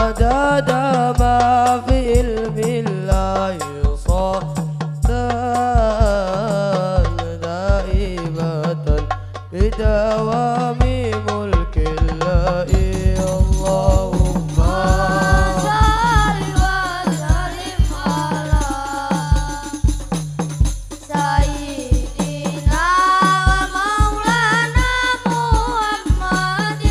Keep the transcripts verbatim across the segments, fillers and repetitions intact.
عدد ما في علم الله صلاة دائمة بدوام ملك الله اللهم صل وسلم على سيدنا ومولانا محمد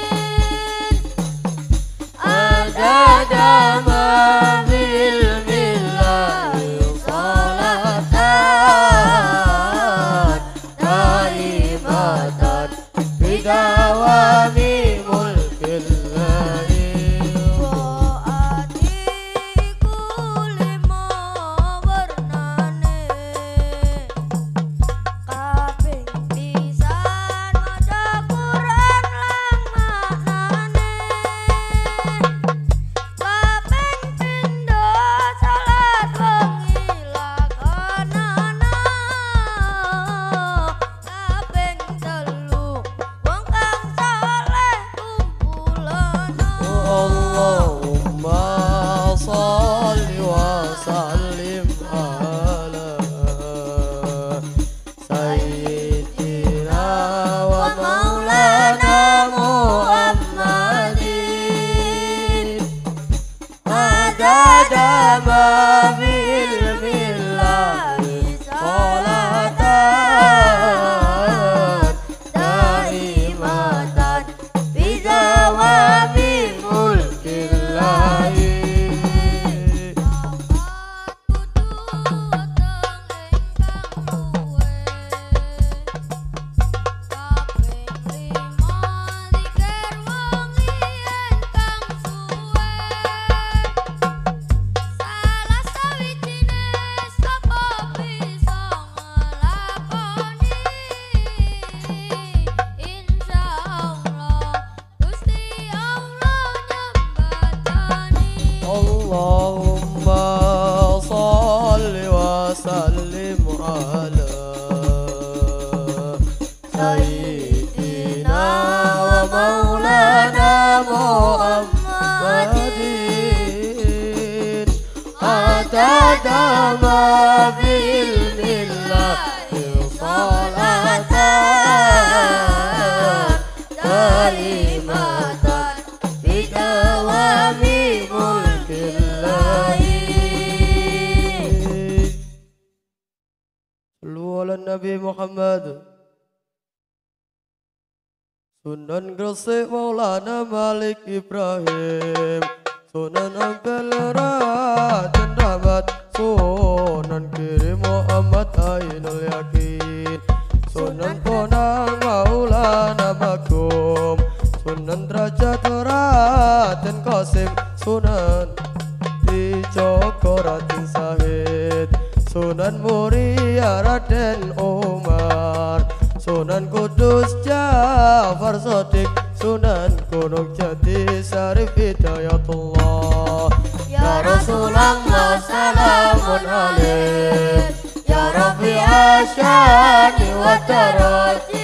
عدد ما في علم الله صلاة دائمة بدوام ملك الله وآتيكو lima warnane kaping pisan maca Quran lan maknane kaping pindho salat wengi lakonana kaping telu wong kang saleh kumpulana Allahumma sholli wa sallim ala sayyidina wa maulana Muhammadin adada ma fi ilmillahi sholatan daimatan bidawami mulkillahi Allahumma sholli wa sallim ala sayyidina wa maulana Muhammadin adada ma fi ilmillahi sholatan daimatan bidawami mulkillahi Sallu ala Nabi Muhammad Sunan Gresik Maulana Malik Ibrahim Sunan Ampel Raden Rahmat Sunan Kiri Muhammad Ainul Yakin Sunan Bonang Maulana Magum Sunan Derajat Raden Qasim Sunan Dijoko Raden Sahid Sunan Muria Raden Umar Sunan Kudus Jafar Sodik Sunan Gunung Jati Syarif Hidayatullah Ya Rasulullah salamun alaik Ya Rafi Asyani wa Taraji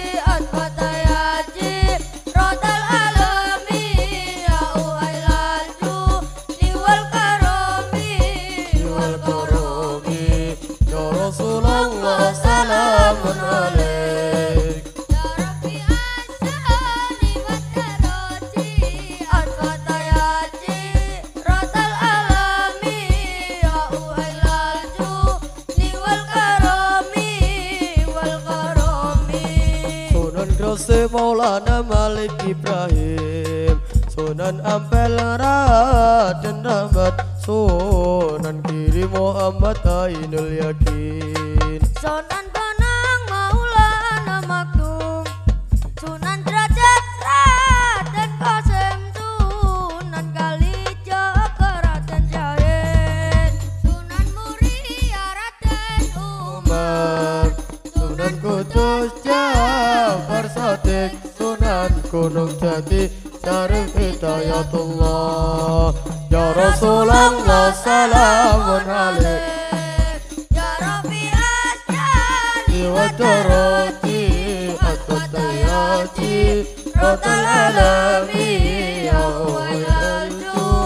Rasulullah salamun alaik Ya Rabbi Asyani wa Taraji Al-Fatayaji Ratal alami Ya uhailaju Niwal karami Wal karami Sunan Gresik Maulana Malik Ibrahim Sunan Ampel Raden Rahmat Sunan Kiri Muhammad Ainul Yakin Sunan Bonang Maulana Maktum Sunan Derajat Raden Qasim Sunan Kalijaga Raden Syahid Sunan Muria Raden Umar Sunan Kudus Jafar Sodik Sunan Gunung Jati Syarif Hidayatullah Ya Rasulullah salamun alaik Ya Rabbi Asyani wa Taraji Al-Fatayaji Ratal alami Ya uhailaju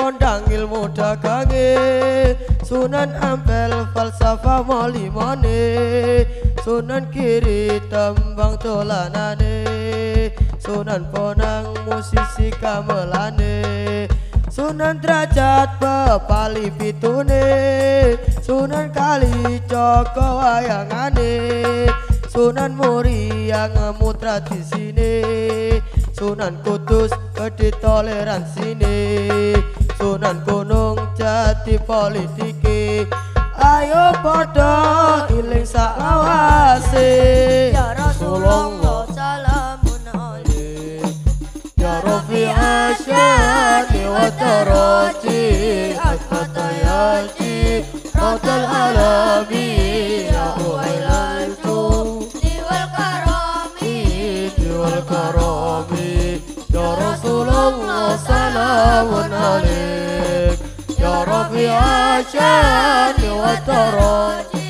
kondang ilmu dagange Sunan Ampel falsafah molimane Sunan Kiri tembang dolanane Sunan Bonang musisi gamelane Sunan Derajat pepali pitune Sunan Kalijaga wayangane Sunan Muria ngemu tradisine Sunan Kudus gede toleransine Sunan Gunung Jati politike ayo padha iling saklawase Ya Rasulullah salamun alaik Ya Rafi asyani wa taraji Al-Fatayaji Radal alami Ya Uwailantu Diwal karami Diwal karami Ya Rasulullah salamun alaik Ya Rafi asyani wa taraji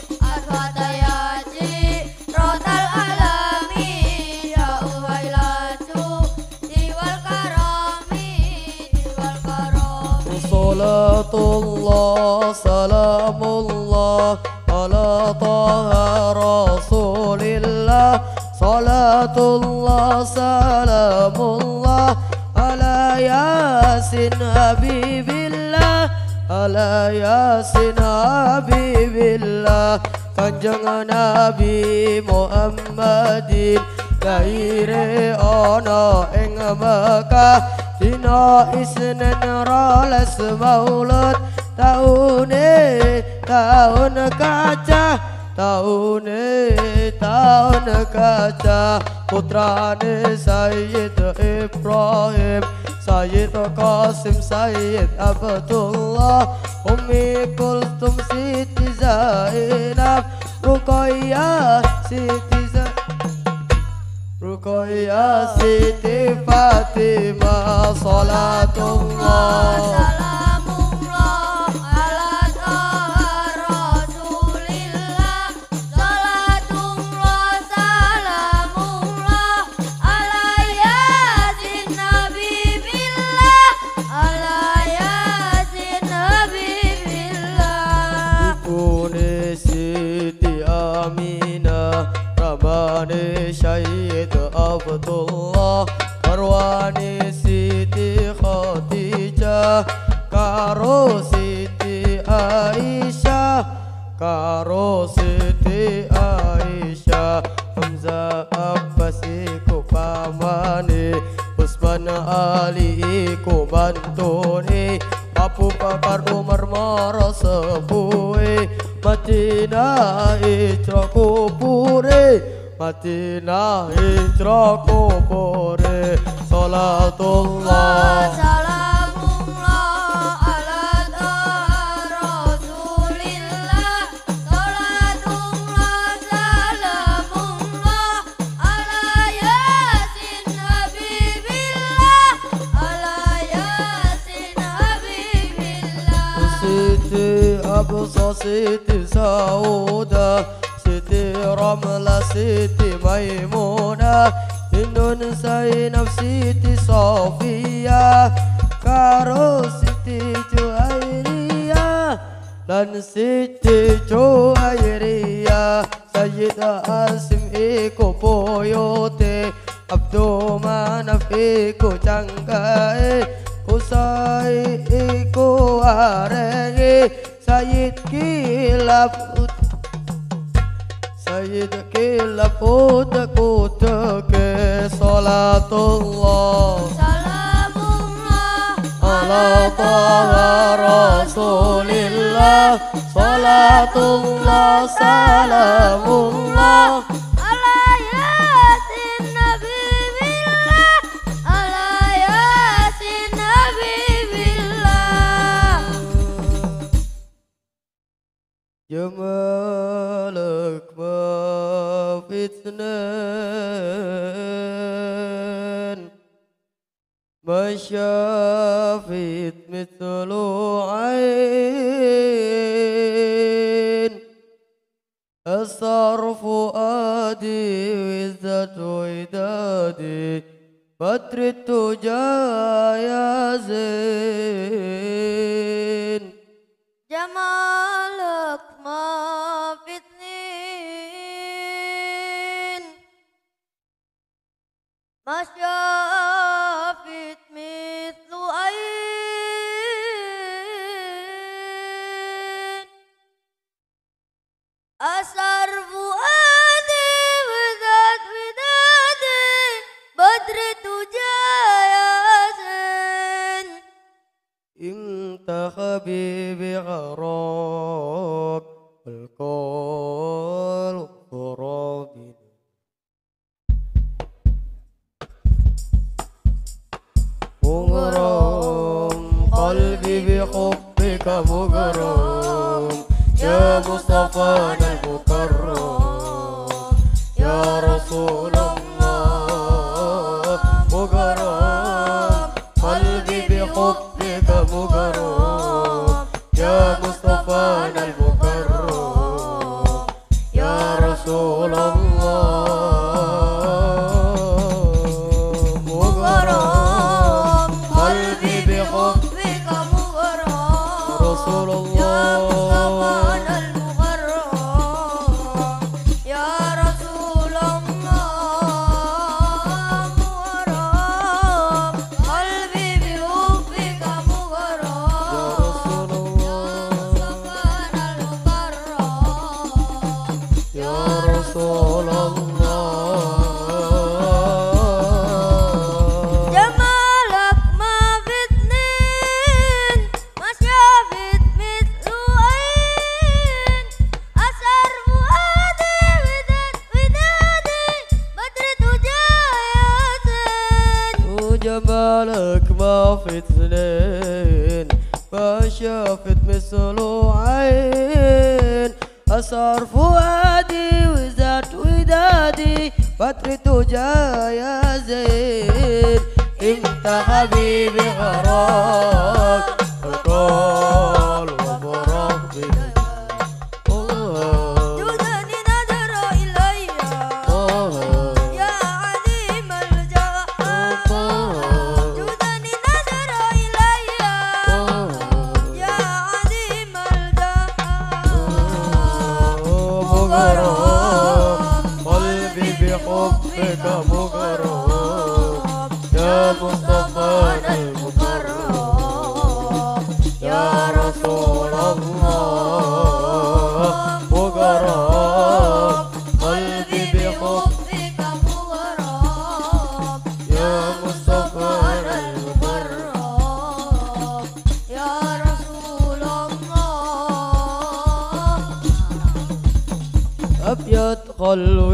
Al-Fatayaji Radal alami Ya Uwailantu Diwal karami Diwal karami Salatullah salamullah ala taha rasulillah Salatullah salamullah ala yasin habibillah ala yasin habibillah Kanjeng Nabi Muhammadin lahire ana ing Mekah dina Isnin rolas Maulud taune taun kaca taune taun kaca putrane Sayyid Ibrahim Sayyid Qasim Sayyid Abdullah Ummi Kulthum Siti Zainab Ruqayyah Siti Ruqayyah Siti Fatimah Salatullah Salamullah ala taha rasulillah Salatullah salamullah ala yasin habibillah ala yasin habibillah Ibune Siti Aminah Ramane Syed Abdullah Karwani Siti Khadijah Karo Siti Aisyah Karo Siti Aisyah Hamzah Abbas iku pamane Usman Ali iku bantune Abu Bakar Umar mara sepuhe Madinah hijrah kubure Madinah hijrah kubure Salatullah Salamullah ala taha rasulillah Salatullah salamullah ala yasin habibillah ala yasin habibillah Siti Absa Siti Sauda Siti Ramla Siti Maimuna Indun Zainab Siti Sofia Karo Siti Juwairiyah Dan Siti Juwairiyah Sayyidah Asim iku boyote Abdu Manaf iku cangkae Kusai iku arenge Sayyid Kilab Sayyid Kilab Udakutake Salatullah Salamullah ala taha rasulillah Salatullah salamullah ala yasin habibillah ala yasin habibillah Ya Malik ma fitnan Masyafit mithlu ain Asar fuadi wizzat widadi بدر الدجى يا زين جمالك ما في اثنين ما شافت مثل عين أسر فؤادي وذات ودادي بدر الدجى يا زين انت حبيبي غراك والقلب غرابي مغرم قلبي بحبك مغرم يا مصطفانا المكرم يا رسول الله مغرم قلبي بحبك مغرم يا مصطفانا المكرم يا رسول الله رسول الله يا مصطفانا المغرم يا رسول الله مغرم قلبي بحبك مغرم يا رسول الله جمالك ما في اثنين ما شافت مثل عين أسر فؤادي وذات ودادي بدر الدجى يا زين وجمالك ما في اثنين ما شافت مثل عين أسر فؤادي وذات ودادي بدر الدجى يا زين انت حبيبي غراك القلب وفراق بك جودني نظر إلي يا عظيم الجاه جودني نظر إلي يا عظيم الجاه مغرم قلبي بحبك مغرم يا مصطفانا المكرم يا رسول الله مغرم قلبي بحبك مغرم يا مصطفانا المكرم يا رسول الله أبيض خلو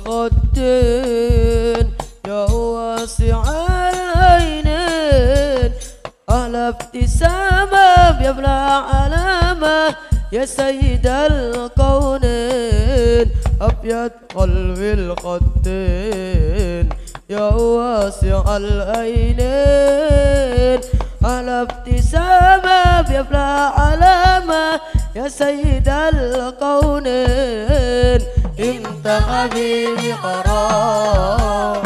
الخدين يا واسع العينين أهلا ابتسامة بيبلع علامة يا سيد الكونين أبيض قلب الخدين يا واسع العينين أهلا ابتسامة بيبلع علامة يا سيد الكونين انت حبيبي قرار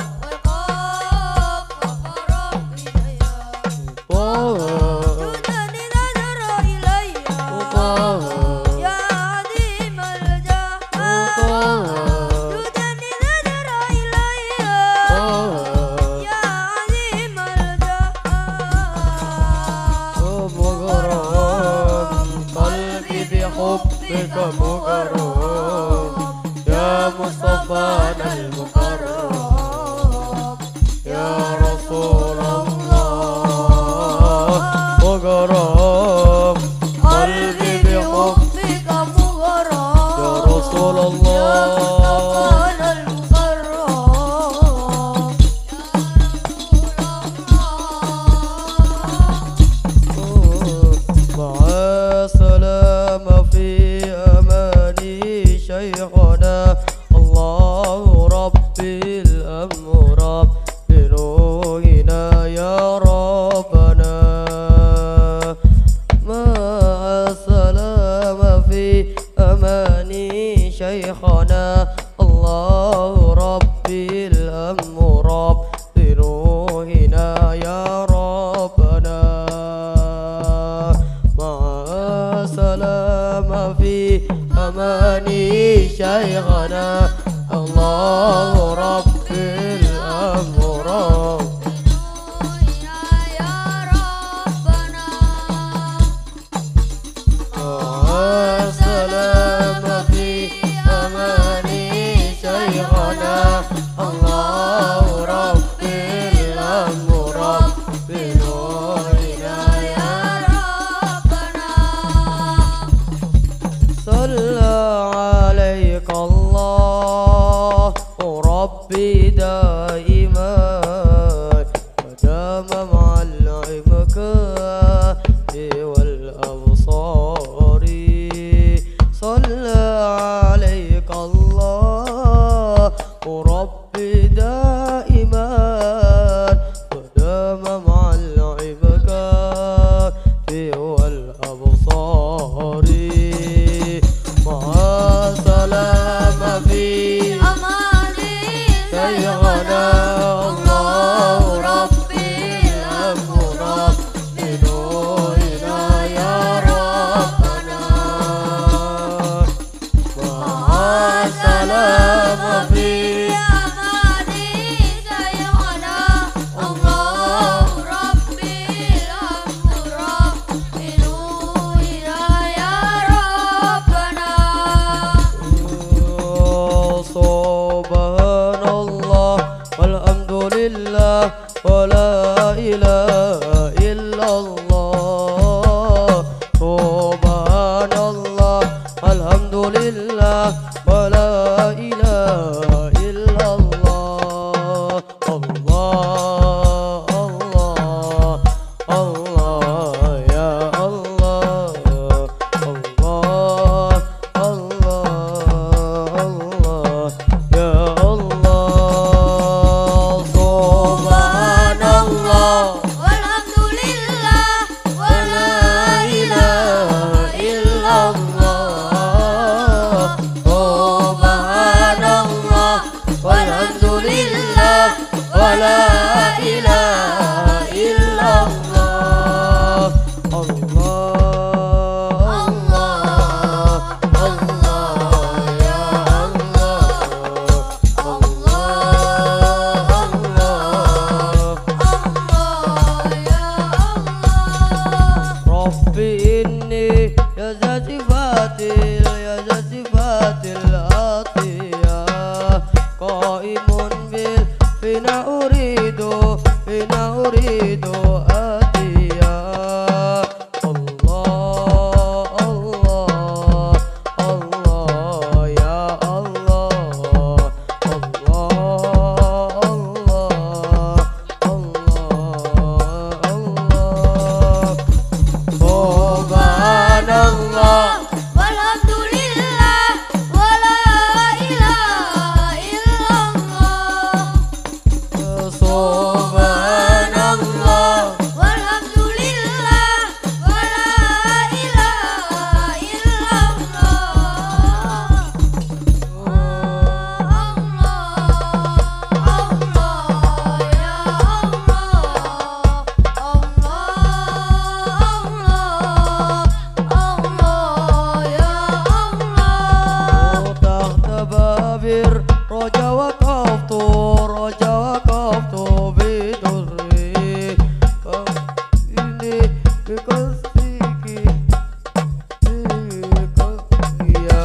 جودني نظر إلي يا عظيم الجاه جودني نظر إلي يا عظيم الجاه مغرم قلبي بحبك مغرم يا مصطفانا المكرم يا رسول الله مغرم قلبي بحبك مغرم يا رسول الله مصطفانا المكرم مع سلامة في أماني شيخنا الله ربي الأمر بنورنا يا ربنا مع سلامة في أماني شيخنا أماني شيخنا الله رب الأمراض يا ربنا والسلام في أماني شيخنا الله رب الأمراض بنورنا يا ربنا صلى عليك الله ربي دائما ودام معلمك والأبصار صلى عليك الله ربي دائما ودام معلمك والأبصار مع سلام في أماني شيخنا الله ربي الأمراض بنورنا يا ربنا مع سلام في أماني شيخنا الله ربي الأمراض بنورنا يا ربنا سبحان الله والحمد لله ولا إله إلا الله سبحان الله والحمد لله ولا إله إلا الله الله الله الله يا الله الله الله الله يا الله سبحان الله والحمد لله ولا إله إلا الله سبحان الله والحمد لله ولا إله إلا الله الله الله الله يا الله الله الله ربي إني يا ذا صفات يا ذا صفات العطية قائم بال فينا أريد فينا أريد آتيا الله الله الله يا الله الله الله الله الله سبحان الله والحمد لله ولا إله إلا الله سبحان الله والحمد لله ولا إله إلا الله الله يا الله الله يا الله تحت باب الرجا وقفت رجا وقفت بدري إني بقصدك يا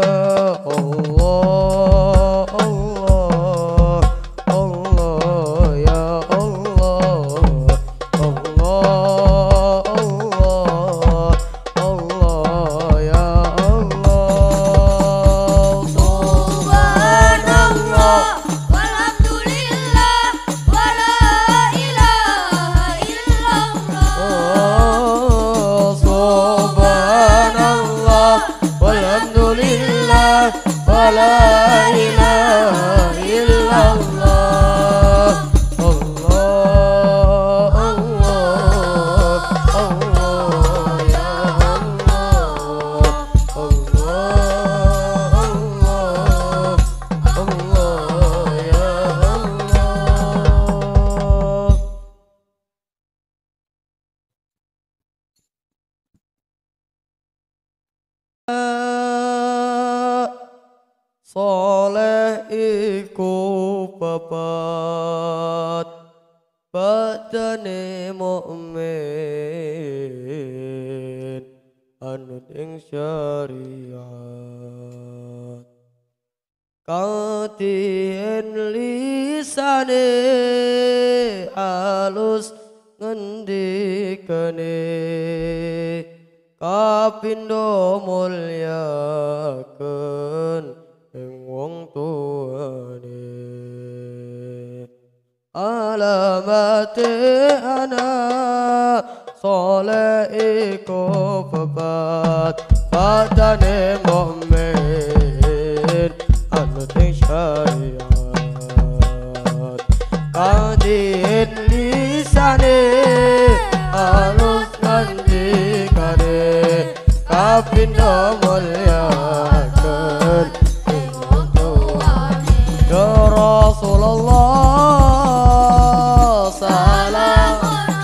الله الله الله يا الله الله الله الله يا الله سبحان الله والحمد لله ولا إله إلا الله سبحان الله والحمد لله ولا إله إلا الله الله الله الله يا الله الله الله الله يا الله Soleh iku papat badane mukmin anut ing syariat Kautien lisane alus ngendikane kapindo mulyaken ing wong tuane alamate ana soleh iku pepat badane mukmin anut ing syariat kadin lisane alus ngendikane kapindo mulyaken ing wong tuane ya Rasulullah salam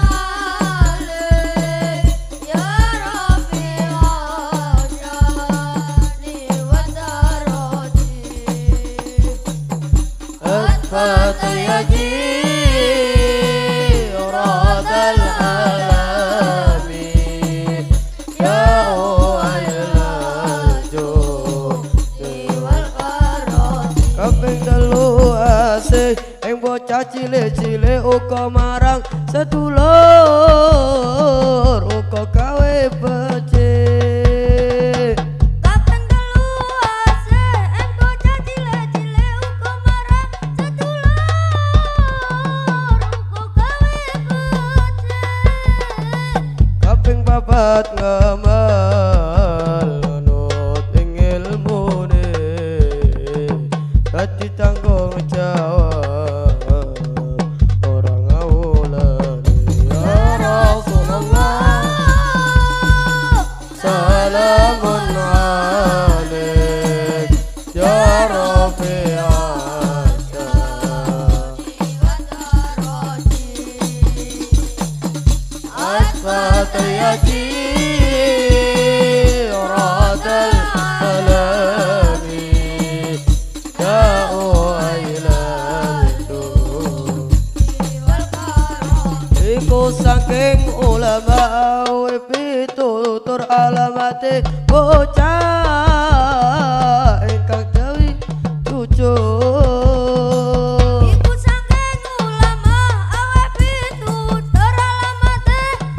Fatayati radal alamin ya ayyul judi wal qarati kaping telu asih ing bocah cilik-cilik uga marang sedulur uga gawe becik kaping telu asih ing bocah cilik-cilik uga marang kaping papat ngamal nut ing ilmune dadi tanggung jawab orang ngawulane ya Rasulullah salamun alaik ya Rafi'ah Fatayati radal alami ja'u ailal iku saking ulama pitutur alamate bocah ingkang dewi jujur iku saking ulama awe pitutur alamate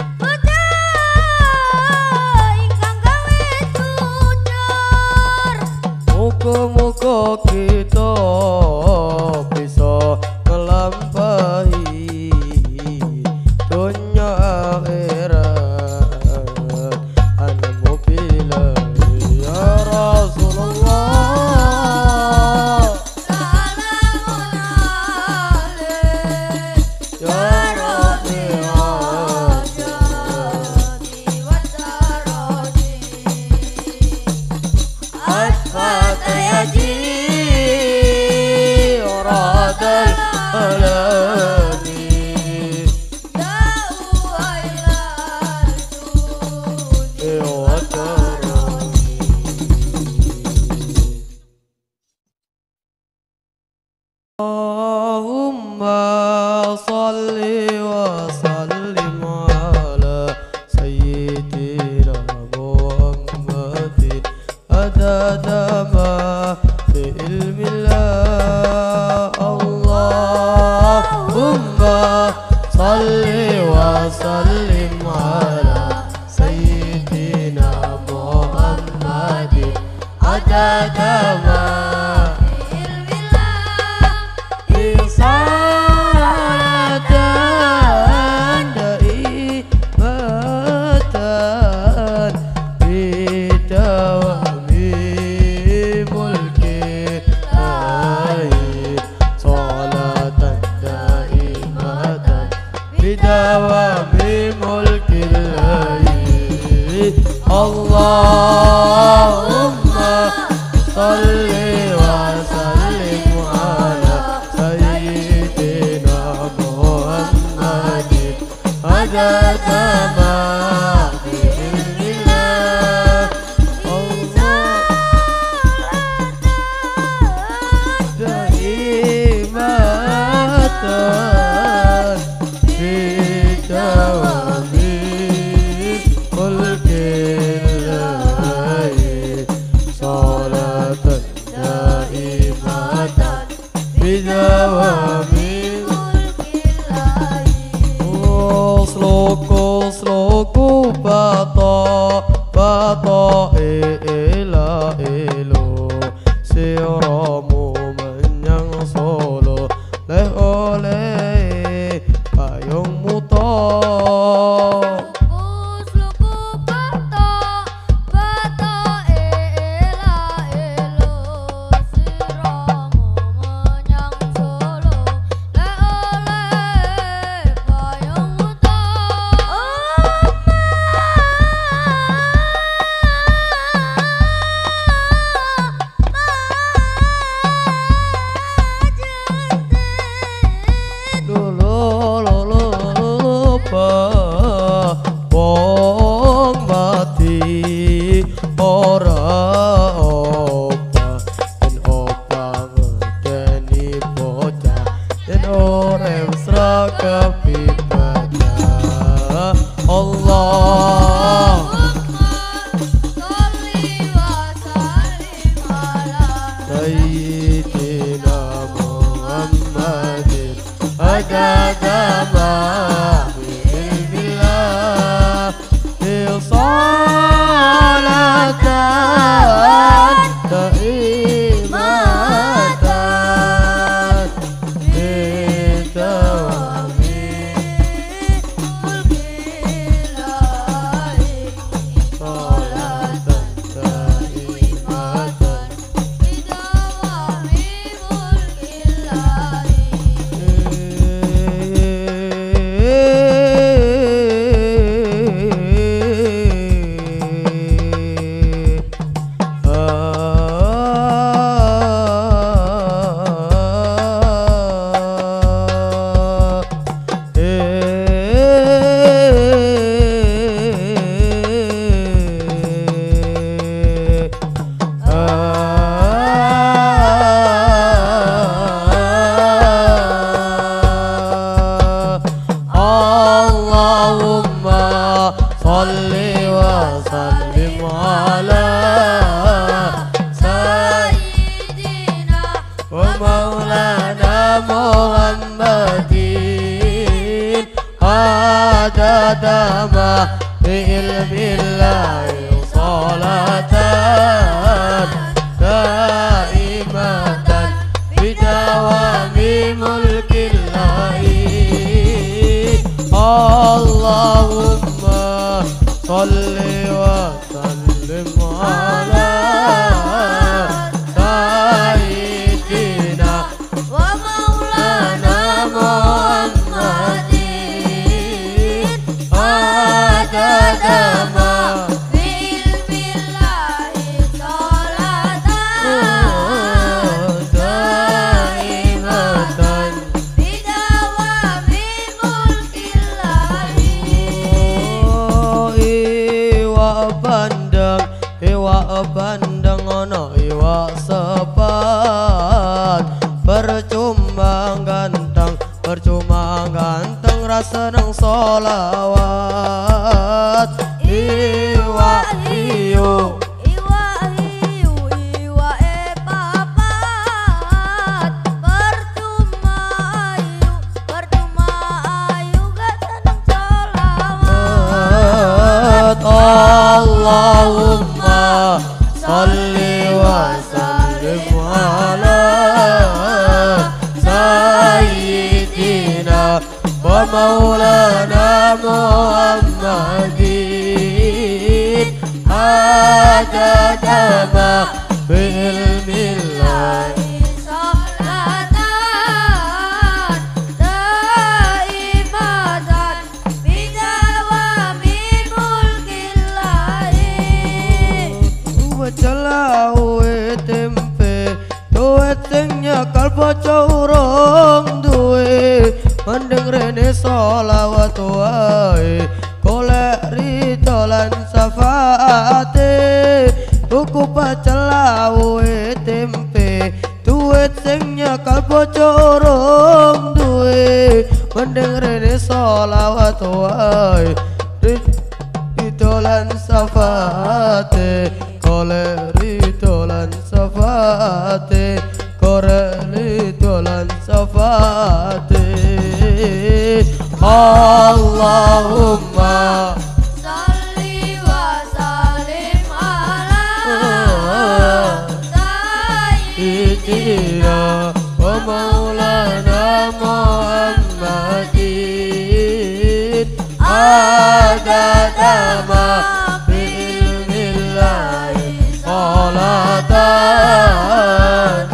muga-muga kita bisa ngelampahi dunya akhirat anemu billah ya Rasulullah salamun alaik ya Rafi'ah Fatayati radal alami ja'u ailal judi wa karami Allahumma salli wa sallim ala sayyidina Muhammadin adada ma fi ilmillah Allahumma salli wa sallim ala sayyidina Muhammadin adada ma salatan daimatan bidawami mulki lahi salatan daimatan bidawami mulki lahi Allahumma salli سيدنا محمد عدد ما في علم الله صلاة دائمة بدوام ملك الله صلاة دائمة بدوام ملك Allahumma salli wa sallim ala Sayyidina wa maulana Muhammadin adada ma bi ilmillahi salatan daimatan bidawami mulkillahi Allahumma salli wa sallim ala sayyidina wa maulana Muhammadin adada ma fi ilmillahi salatan daimatan bidawami mulkillahi iwa bandeng iwa bandeng ono iwa sepat percuma ganteng percuma ganteng rasa nang solawat iwa hiu Iwa hiu iwa e papat percuma ayu percuma ayu gak seneng solawat Allahumma salli wa sallim ala sayyidina wa maulana Muhammadin adada ma bi ilmillahi salatan daimatan bidawami mulkillahi Wacalawe tempe duet sing nyakal bocah urung duwe mending rene sholawat wae golek ridho lan syafaate tuku pacalawe tempe duet sing nyakal bocah urung duwe mending rene sholawat wae ridho lan syafaate golek ridho lan syafaate golek ridho lan syafaate Allahumma salli wa sallim ala sayyidina wa maulana Muhammadin adada ma bi ilmillahi salatan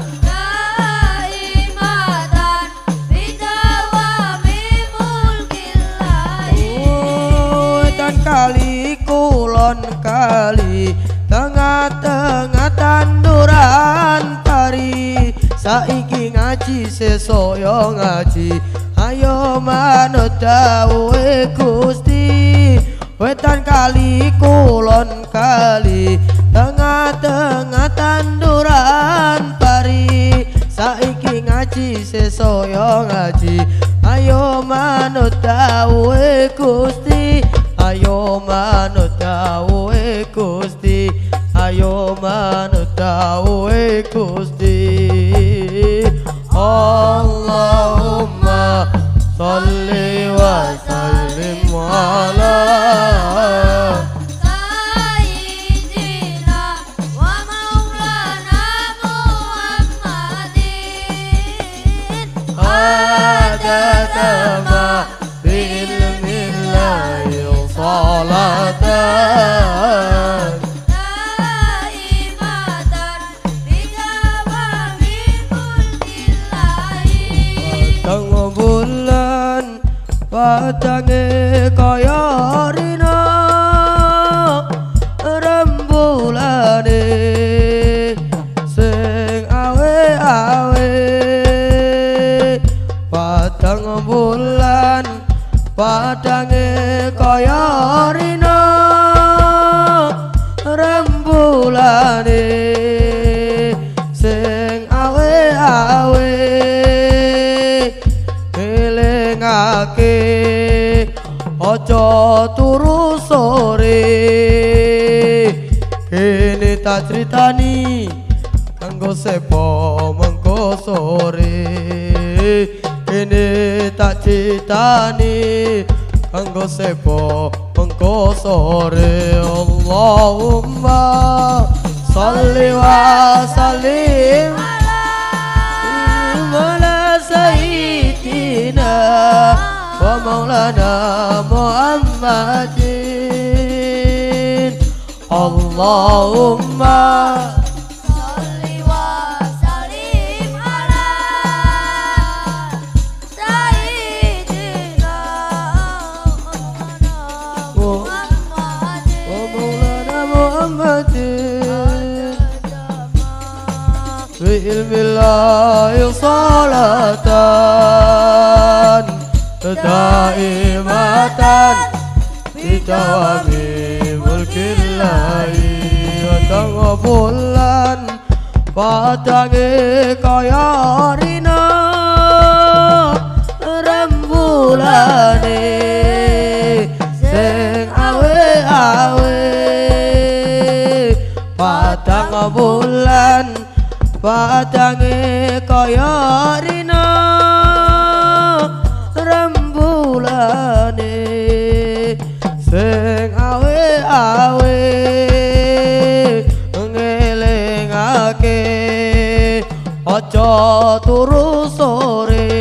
daimatan bidawami mulkillahi dan kali kulon kali tengah-tengah tanduran pari saiki ngaji sesoyo ngaji ayo manut dawuhe Gusti wetan kali kulon kali tengah-tengah tanduran pari saiki ngaji sesoyo ngaji ayo manut dawuhe Gusti ayo manut dawuhe Gusti ayo ayo manut dawuhe Gusti. Allahumma sholli wa sallim ala sayyidina wa maulana Muhammadin adadama bi'ilmillahi salatan daimatan bidawami mulkillahi. Tang bulan padange kaya rina rembulane sing awe-awe. Padang bulan padange kaya rina rembulane sing awe-awe. Elingake aja turu sore kene tak critani kanggo sepo mengko sore. Kene tak critani kanggo sepo mengko sore. Allahumma sholli wa sallim ala sayyidina wa maulana Muhammadin. Allahumma Sholli wa sallim ala sayyidina Muhammadin wa maulana Muhammadin bi ilmillahi salatan daimatan bidawami mulkillahi. Tang bulan padange kaya rina rembulane sing awe-awe. Padang bulan padange kaya rina rembulane sing awe-awe. Ngelingake aja turu sore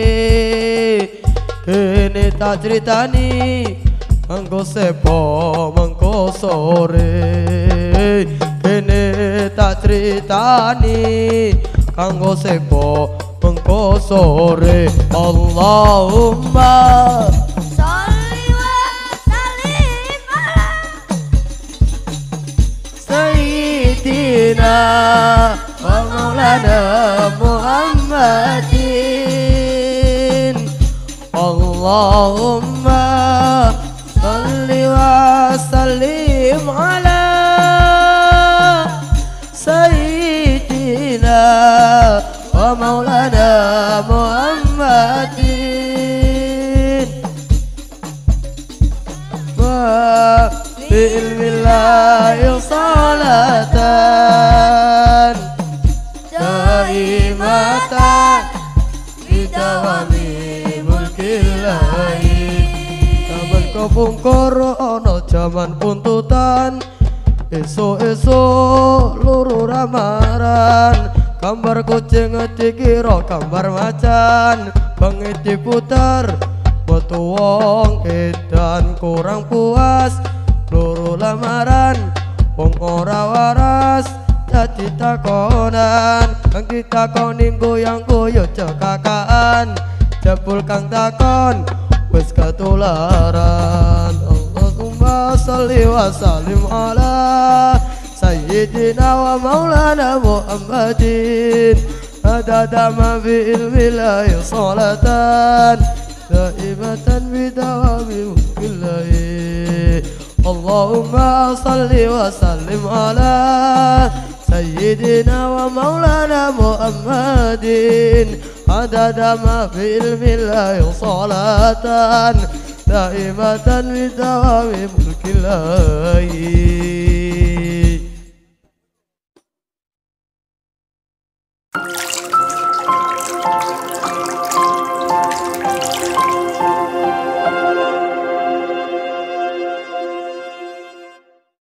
kene tak critani kanggo sepo mengko sore. Kene tak critani kanggo sepo mengko sore. Allahumma Sholli wa sallim ala sayyidina wa maulana Muhammadin. Allahumma sholli wa sallim ala sayyidina wa maulana Muhammadin wa bi'ilmillahi salatan daimatan bidawami mulkillahi. Zaman kepungkur ono zaman puntutan esok-esok luru ramaran. Gambar kucing dikira gambar macan bengi diputer metu wong edan kurang puas luru lamaran wong ora waras dadi takonan. Kang ditakoni goyang goyo cekakaan jebul kang takon wis ketularan. Allahumma sholli wa sallim ala sayyidina wa maulana Muhammadin adada ma fi ilmillahi salatan daimatan bidawami mulkillahi. Allahumma sholli wa sallim ala sayyidina wa maulana Muhammadin adada ma fi ilmillahi salatan daimatan bidawami mulkillahi.